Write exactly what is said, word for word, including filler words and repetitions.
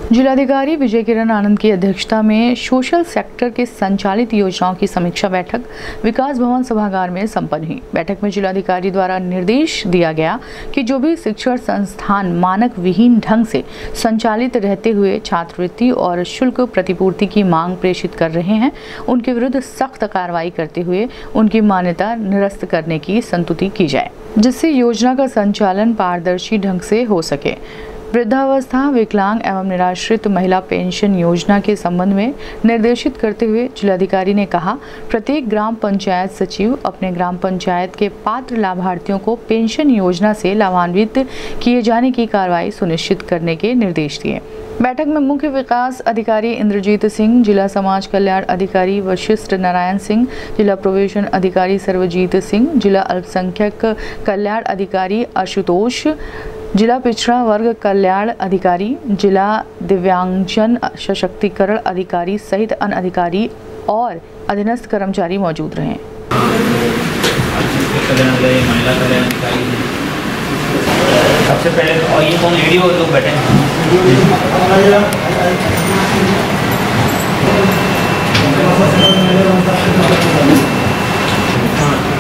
जिलाधिकारी विजय किरण आनंद की अध्यक्षता में सोशल सेक्टर के संचालित योजनाओं की समीक्षा बैठक विकास भवन सभागार में संपन्न हुई। बैठक में जिलाधिकारी द्वारा निर्देश दिया गया कि जो भी शिक्षण संस्थान मानक विहीन ढंग से संचालित रहते हुए छात्रवृत्ति और शुल्क प्रतिपूर्ति की मांग प्रेषित कर रहे हैं, उनके विरुद्ध सख्त कार्रवाई करते हुए उनकी मान्यता निरस्त करने की संस्तुति की जाए, जिससे योजना का संचालन पारदर्शी ढंग से हो सके। वृद्धावस्था, विकलांग एवं निराश्रित महिला पेंशन योजना के संबंध में निर्देशित करते हुए जिलाधिकारी ने कहा, प्रत्येक ग्राम पंचायत सचिव अपने ग्राम पंचायत के पात्र लाभार्थियों को पेंशन योजना से लाभान्वित किए जाने की कार्रवाई सुनिश्चित करने के निर्देश दिए। बैठक में मुख्य विकास अधिकारी इंद्रजीत सिंह, जिला समाज कल्याण अधिकारी वशिष्ठ नारायण सिंह, जिला प्रोबेशन अधिकारी सर्वजीत सिंह, जिला अल्पसंख्यक कल्याण अधिकारी आशुतोष, जिला पिछड़ा वर्ग कल्याण अधिकारी, जिला दिव्यांगजन सशक्तिकरण अधिकारी सहित अन्य अधिकारी और अधीनस्थ कर्मचारी मौजूद रहे। सबसे पहले और ये कौन लेडी और लोग बैठे हैं? हाँ